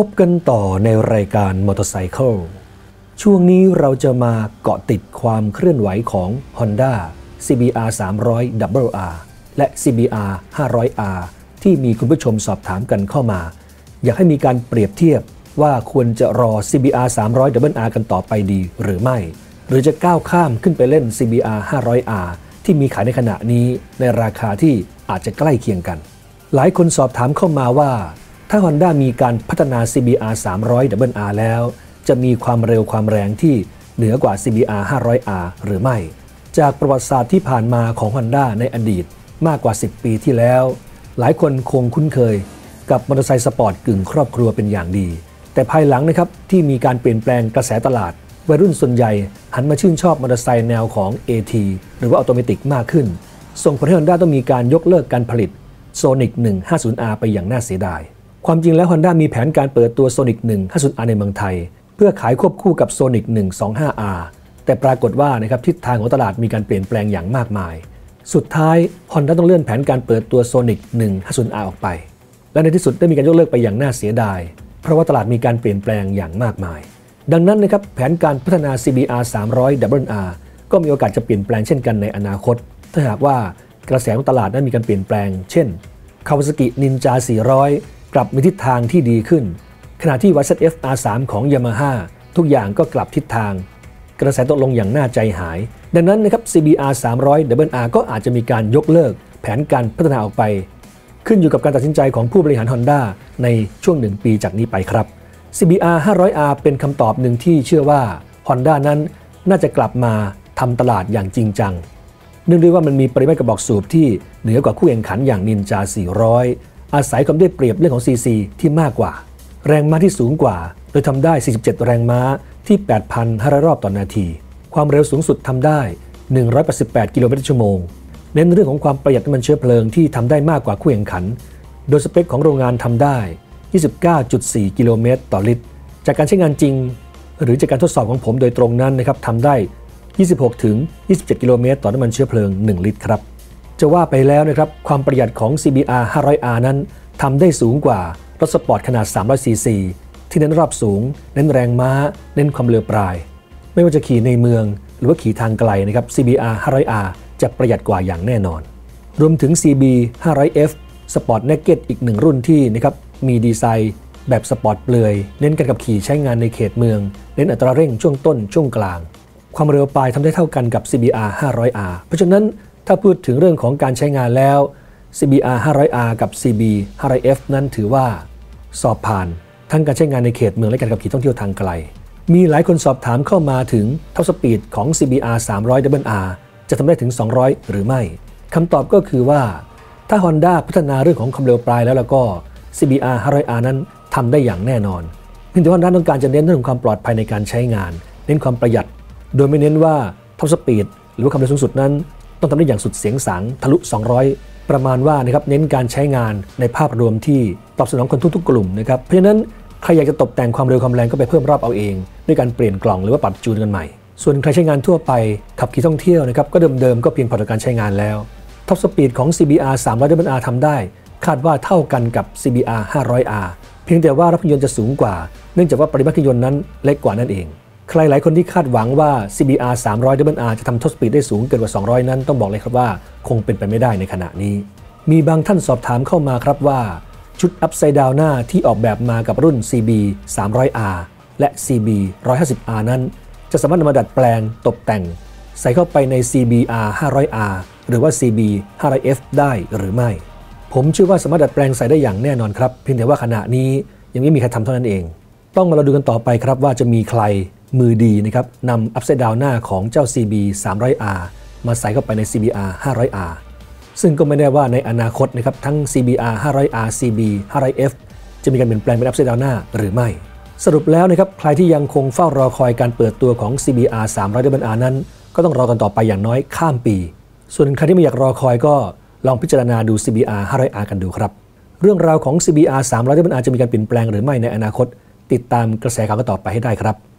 บกันต่อในรายการมอเตอร์ไซค์ช่วงนี้เราจะมาเกาะติดความเคลื่อนไหวของ Honda CBR 300 RR และ CBR 500R ที่มีคุณผู้ชมสอบถามกันเข้ามาอยากให้มีการเปรียบเทียบว่าควรจะรอ CBR 300 RR กันต่อไปดีหรือไม่หรือจะก้าวข้ามขึ้นไปเล่น CBR 500R ที่มีขายในขณะนี้ในราคาที่อาจจะใกล้เคียงกันหลายคนสอบถามเข้ามาว่าถ้า Honda มีการพัฒนา CBR 300 RR แล้วจะมีความเร็วความแรงที่เหนือกว่า CBR 500R หรือไม่จากประวัติศาสตร์ที่ผ่านมาของ Honda ในอดีตมากกว่า10ปีที่แล้วหลายคนคงคุ้นเคยกับมอเตอร์ไซค์สปอร์ตกึ่งครอบครัวเป็นอย่างดีแต่ภายหลังนะครับที่มีการเปลี่ยนแปลงกระแสตลาดวัยรุ่นส่วนใหญ่หันมาชื่นชอบมอเตอร์ไซค์แนวของ AT หรือว่าออโตเมติกมากขึ้นส่งผลให้ Honda ต้องมีการยกเลิกการผลิต Sonic 150R ไปอย่างน่าเสียดายความจริงแล้ว Honda มีแผนการเปิดตัว Sonic 150R ในเมืองไทยเพื่อขายควบคู่กับ Sonic 125R แต่ปรากฏว่านะครับทิศทางของตลาดมีการเปลี่ยนแปลงอย่างมากมายสุดท้าย Honda ต้องเลื่อนแผนการเปิดตัว Sonic 150R ออกไปและในที่สุดได้มีการยกเลิกไปอย่างน่าเสียดายเพราะว่าตลาดมีการเปลี่ยนแปลงอย่างมากมายดังนั้นนะครับแผนการพัฒนา CBR 300 RR ก็มีโอกาสจะเปลี่ยนแปลงเช่นกันในอนาคตถ้าหากว่ากระแสของตลาดนั้นมีการเปลี่ยนแปลงเช่น Kawasaki Ninja 400 กลับมีทิศทางที่ดีขึ้นขณะที่ YZF R3 ของ Yamaha ทุกอย่างก็กลับทิศทางกระแสตกลงอย่างน่าใจหายดังนั้นนะครับ CBR 300 RR ก็อาจจะมีการยกเลิกแผนการพัฒนาออกไปขึ้นอยู่กับการตัดสินใจของผู้บริหาร Honda ในช่วง1ปีจากนี้ไปครับ CBR 500R เป็นคำตอบหนึ่งที่เชื่อว่า Honda นั้นน่าจะกลับมาทำตลาดอย่างจริงจังเนื่องด้วยว่ามันมีปริมาตรกระบอกสูบที่เหนือกว่าคู่แข่งขันอย่าง Ninja 400อาศัยความได้เปรียบเรื่องของ CC ที่มากกว่าแรงม้าที่สูงกว่าโดยทำได้47แรงม้าที่ 8,500 รอบต่อนาทีความเร็วสูงสุดทำได้188กิโลเมตรต่อชั่วโมงเน้นเรื่องของความประหยัดน้ำมันเชื้อเพลิงที่ทำได้มากกว่าคู่แข่งขันโดยสเปคของโรงงานทำได้ 29.4 กิโลเมตรต่อลิตรจากการใช้งานจริงหรือจากการทดสอบของผมโดยตรงนั้นนะครับทำได้ 26-27 กิโลเมตรต่อน้ำมันเชื้อเพลิง1ลิตรครับจะว่าไปแล้วนะครับความประหยัดของ CBR 500R นั้นทำได้สูงกว่ารถสปอร์ตขนาด 300cc ที่เน้นรอบสูงเน้นแรงม้าเน้นความเร็วปลายไม่ว่าจะขี่ในเมืองหรือว่าขี่ทางไกลนะครับ CBR 500R จะประหยัดกว่าอย่างแน่นอนรวมถึง CB 500F Sport Naked อีกหนึ่งรุ่นที่นะครับมีดีไซน์แบบสปอร์ตเปลือยเน้นการขับขี่ใช้งานในเขตเมืองเน้นอัตราเร่งช่วงต้นช่วงกลางความเร็วปลายทำได้เท่ากันกับ CBR 500R เพราะฉะนั้นถ้าพูดถึงเรื่องของการใช้งานแล้ว CBR 500R กับ CB 500F นั้นถือว่าสอบผ่านทั้งการใช้งานในเขตเมืองและการขับขี่ท่องเที่ยวทางไกลมีหลายคนสอบถามเข้ามาถึงท็อปสปีดของ CBR 300 RR จะทำได้ถึง200หรือไม่คำตอบก็คือว่าถ้า Honda พัฒนาเรื่องของความเร็วปลายแล้วก็ CBR 500R นั้นทำได้อย่างแน่นอนเพียงแต่ว่า Honda ต้องการจะเน้นเรื่องความปลอดภัยในการใช้งานเน้นความประหยัดโดยไม่เน้นว่าท็อปสปีดหรือว่าความเร็วสูงสุดนั้นต้องทำได้อย่างสุดเสียงสังทะลุ200ประมาณว่านะครับเน้นการใช้งานในภาพรวมที่ตอบสนองคนทุกๆกลุ่มนะครับเพราะฉะนั้นใครอยากจะตกแต่งความเร็วความแรงก็ไปเพิ่มรอบเอาเองด้วยการเปลี่ยนกล่องหรือว่าปรับจูนกันใหม่ส่วนใครใช้งานทั่วไปขับขี่ท่องเที่ยวนะครับก็เดิมๆก็เพียงพอต่อการใช้งานแล้วท็อปสปีดของ CBR 300 RR ทำได้คาดว่าเท่ากันกับ CBR 500R เพียงแต่ว่ารถยนต์จะสูงกว่าเนื่องจากว่าปริมาตรเครื่องยนต์นั้นเล็กกว่านั่นเองใครหลายคนที่คาดหวังว่า CBR 300 RR จะทำท็อปสปีดได้สูงเกินกว่า200นั้นต้องบอกเลยครับว่าคงเป็นไปไม่ได้ในขณะนี้มีบางท่านสอบถามเข้ามาครับว่าชุด Upside Down หน้าที่ออกแบบมากับรุ่น CB 300R และ CB 150R นั้นจะสามารถนำมาดัดแปลงตกแต่งใส่เข้าไปใน CBR 500R หรือว่า CB 500F ได้หรือไม่ผมเชื่อว่าสามารถดัดแปลงใส่ได้อย่างแน่นอนครับเพียงแต่ว่าขณะนี้ยังไม่มีใครทำเท่านั้นเองต้องมาเราดูกันต่อไปครับว่าจะมีใครมือดีนะครับนำ Upside Down หน้าของเจ้า CB 300R มาใส่เข้าไปใน CBR 500R ซึ่งก็ไม่แน่ว่าในอนาคตนะครับทั้ง CBR 500R CB 500F จะมีการเปลี่ยนแปลงเป็น Upside Down หน้าหรือไม่สรุปแล้วนะครับใครที่ยังคงเฝ้ารอคอยการเปิดตัวของ CBR 300 RR นั้นก็ต้องรอกันต่อไปอย่างน้อยข้ามปีส่วนใครที่ไม่อยากรอคอยก็ลองพิจารณาดู CBR 500R กันดูครับเรื่องราวของ CBR 300 RR จะมีการเปลี่ยนแปลงหรือไม่ในอนาคตติดตามกระแสข่าวกันต่อไปให้ได้ครับ